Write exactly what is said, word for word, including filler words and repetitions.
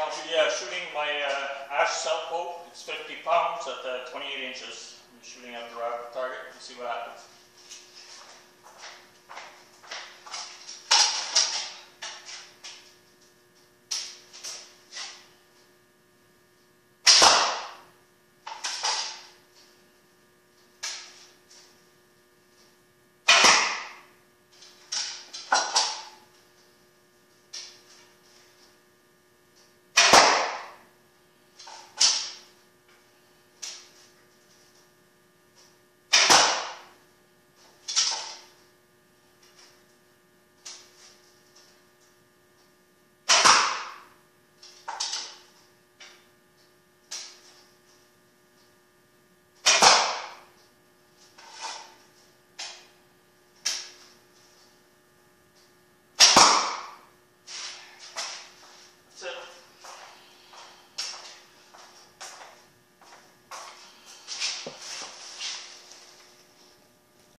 I'm sh yeah, shooting my uh, Ash Southbow. It's fifty pounds at uh, twenty-eight inches. I'm shooting at the target. We'll see what happens.